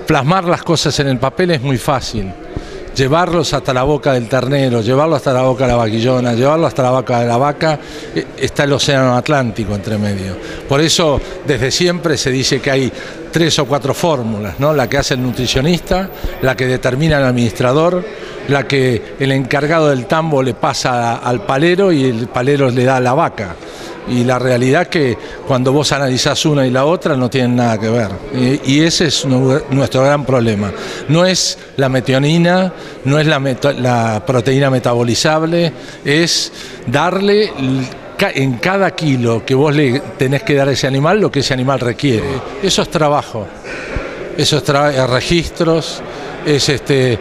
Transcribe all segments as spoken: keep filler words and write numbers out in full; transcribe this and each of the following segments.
plasmar las cosas en el papel es muy fácil. Llevarlos hasta la boca del ternero, llevarlo hasta la boca de la vaquillona, llevarlo hasta la boca de la vaca, está el océano Atlántico entre medio. Por eso, desde siempre se dice que hay tres o cuatro fórmulas, ¿no? La que hace el nutricionista, la que determina el administrador, la que el encargado del tambo le pasa al palero y el palero le da a la vaca. Y la realidad es que cuando vos analizás una y la otra no tienen nada que ver. Y ese es nuestro gran problema. No es la metionina, no es la, la proteína metabolizable, es darle en cada kilo que vos le tenés que dar a ese animal lo que ese animal requiere. Eso es trabajo, eso es tra registros, es este,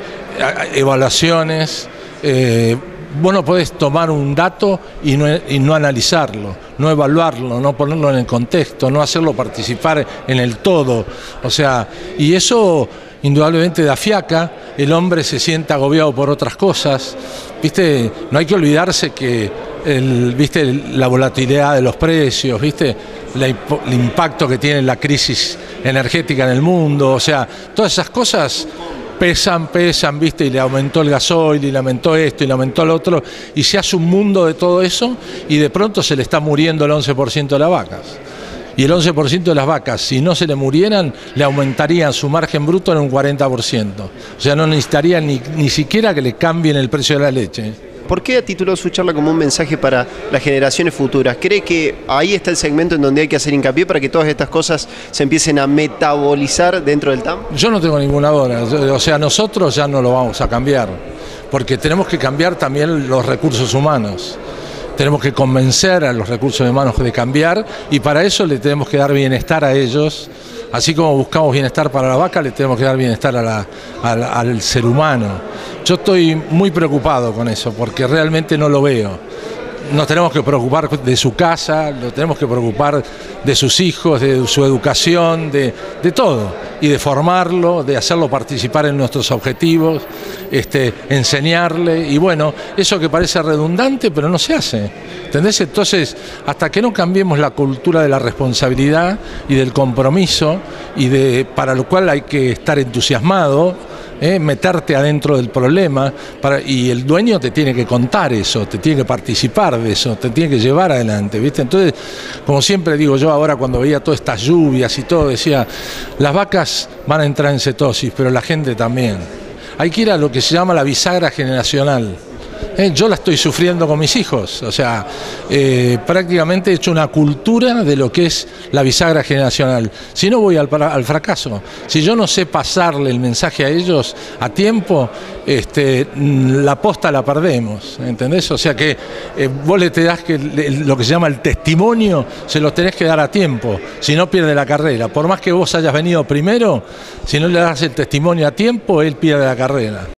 evaluaciones. Eh, Vos no podés tomar un dato y no, y no analizarlo, no evaluarlo, no ponerlo en el contexto, no hacerlo participar en el todo. O sea, y eso indudablemente da fiaca, el hombre se siente agobiado por otras cosas. ¿Viste? No hay que olvidarse que el, ¿viste? La volatilidad de los precios, ¿viste? La, el impacto que tiene la crisis energética en el mundo, o sea, todas esas cosas pesan, pesan, ¿viste? Y le aumentó el gasoil, y le aumentó esto, y le aumentó lo otro, y se hace un mundo de todo eso, y de pronto se le está muriendo el once por ciento de las vacas. Y el once por ciento de las vacas, si no se le murieran, le aumentarían su margen bruto en un cuarenta por ciento. O sea, no necesitarían ni, ni siquiera que le cambien el precio de la leche. ¿Por qué tituló su charla como un mensaje para las generaciones futuras? ¿Cree que ahí está el segmento en donde hay que hacer hincapié para que todas estas cosas se empiecen a metabolizar dentro del T A M? Yo no tengo ninguna duda, o sea, nosotros ya no lo vamos a cambiar, porque tenemos que cambiar también los recursos humanos. Tenemos que convencer a los recursos humanos de cambiar y para eso le tenemos que dar bienestar a ellos. Así como buscamos bienestar para la vaca, le tenemos que dar bienestar a la, a, al ser humano. Yo estoy muy preocupado con eso, porque realmente no lo veo. Nos tenemos que preocupar de su casa, nos tenemos que preocupar de sus hijos, de su educación, de, de todo. Y de formarlo, de hacerlo participar en nuestros objetivos, este, enseñarle. Y bueno, eso que parece redundante, pero no se hace. ¿Entendés? Entonces, hasta que no cambiemos la cultura de la responsabilidad y del compromiso, y de, para lo cual hay que estar entusiasmado, ¿eh? meterte adentro del problema, para, y el dueño te tiene que contar eso, te tiene que participar de eso, te tiene que llevar adelante, ¿viste? Entonces, como siempre digo yo ahora cuando veía todas estas lluvias y todo, decía, las vacas van a entrar en cetosis, pero la gente también. Hay que ir a lo que se llama la bisagra generacional. Eh, yo la estoy sufriendo con mis hijos, o sea, eh, prácticamente he hecho una cultura de lo que es la bisagra generacional. Si no voy al, al fracaso, si yo no sé pasarle el mensaje a ellos a tiempo, este, la posta la perdemos, ¿entendés? O sea que eh, vos le te das que lo que se llama el testimonio, se lo tenés que dar a tiempo, si no pierde la carrera. Por más que vos hayas venido primero, si no le das el testimonio a tiempo, él pierde la carrera.